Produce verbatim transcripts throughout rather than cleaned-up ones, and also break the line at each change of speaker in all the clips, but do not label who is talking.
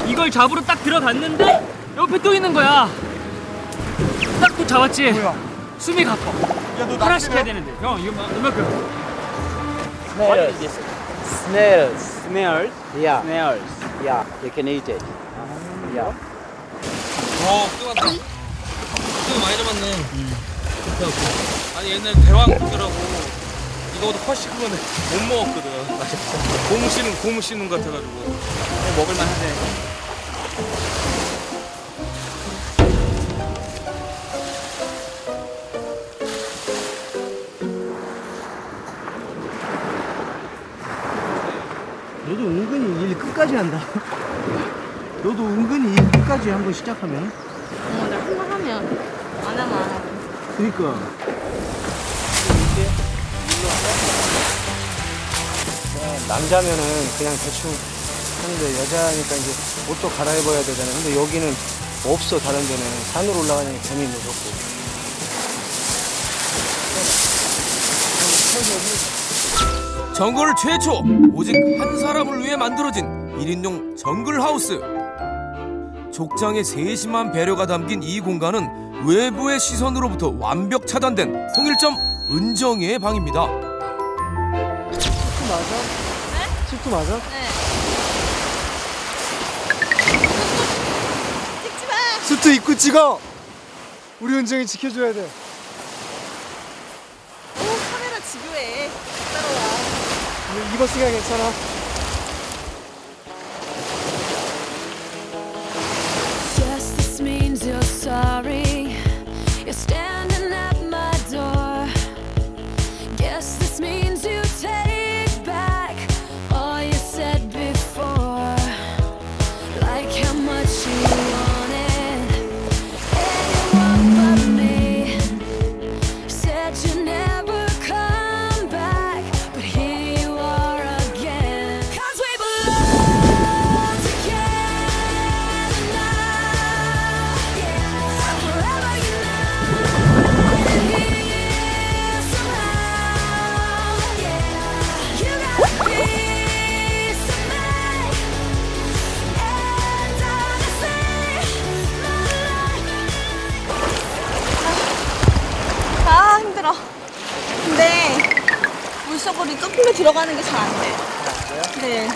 이걸 잡으러 딱 들어갔는데 옆에 또 있는 거야. 딱 또 잡았지. 뭐야? 숨이 가빠. 야, 너 하나씩 해야 되는데. 형 이거 얼마큼?
Snails. Snails.
Snails?
Yeah.
Snails.
Yeah, you can eat it. Yeah.
어, 또 왔다. 또 많이 잡았네. 음. 아니 옛날 대왕 크더라고. 이거보다 훨씬 큰 건데 못 먹었거든. 맛있어. 고무 씹는 고무 씹는 것 같아가지고.
먹을만 하네.
너도 은근히 일 끝까지 한다. 너도 은근히 일 끝까지 한번 시작하면.
어, 나 한 번 하면 안 하면 안 하고.
그니까. 남자면은 그냥 대충 하는데 여자니까 이제 옷도 갈아입어야 되잖아. 근데 여기는 없어. 다른 데는 산으로 올라가니까 괜히 무섭고.
정글 최초 오직 한 사람을 위해 만들어진 일 인용 정글 하우스. 족장의 세심한 배려가 담긴 이 공간은 외부의 시선으로부터 완벽 차단된 통일점 은정이의 방입니다.
수트 맞아?
네?
수트 맞아?
네. 찍지 마!
수트 입고 찍어! 우리 은정이 지켜줘야 돼.
오, 카메라 집요해. 따라와.
입었으니까 괜찮아.
Yes, this means you're sorry. You're standing at my door. Guess this means you take back all you said before. Like how much you wanted anyone but me. Said you never come back, but here you are again. 'Cause we belong together now. Yeah, forever you know. Here somehow. Yeah, you got a piece of me, and honestly, my life.
아, 힘들어. 근데 물속으로 점프로 들어가는 게 잘 안 돼. 네.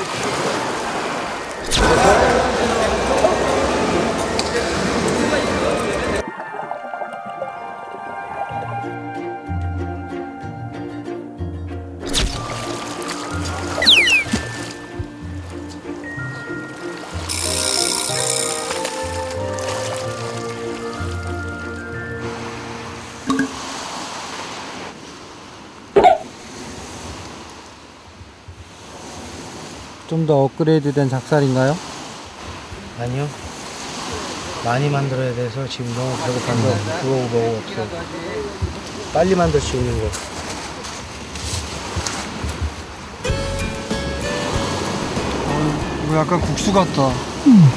좀 더 업그레이드 된 작살인가요? 아니요. 많이 만들어야 돼서 지금 너무 배고파서 그거 먹고 없어. 빨리 만들 수 있는 거. 어, 이거 약간 국수 같다. 음.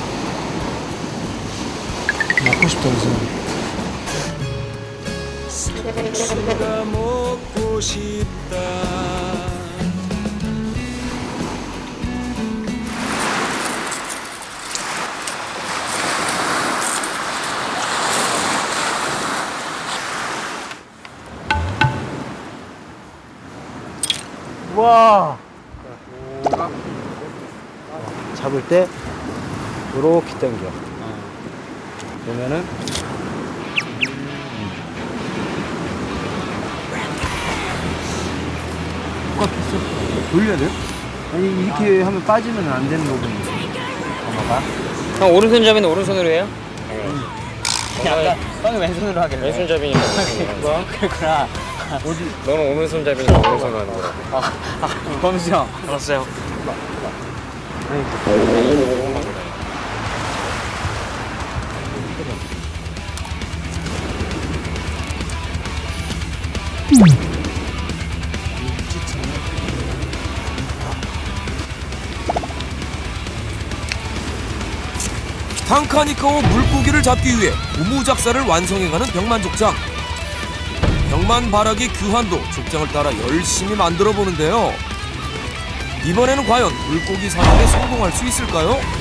먹고 싶다, 이제.
수가 먹고 싶다.
와. 잡을 때 이렇게 당겨. 그러면은 똑같았어. 돌려야 돼요? 아니 이렇게 하면 빠지면 안 되는 거군요. 봐봐.
형 오른손잡이는 오른손으로 해요?
응.
아까 형이 왼손으로 하길래.
왼손잡이니까.
뭐? 그렇구나.
어디? 너는 오른손잡이니까 오른손으로 하는 거야.
아, 아, 범수 형.
알았어요.
탕카니카와 물고기를 잡기 위해 우무작사를 완성해가는 병만족장. 병만바라기 규환도 족장을 따라 열심히 만들어 보는데요. 이번에는 과연 물고기 사냥에 성공할 수 있을까요?